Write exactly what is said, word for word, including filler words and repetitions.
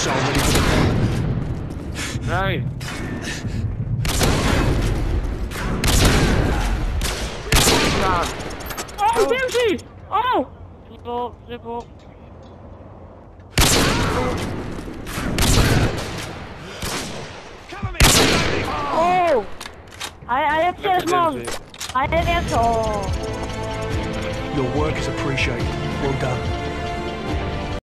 missile ready for deployment. Right. Oh, beauty! Oh! Triple, triple. Oh! I, I have just one. I have just all. Your work is appreciated. Well done.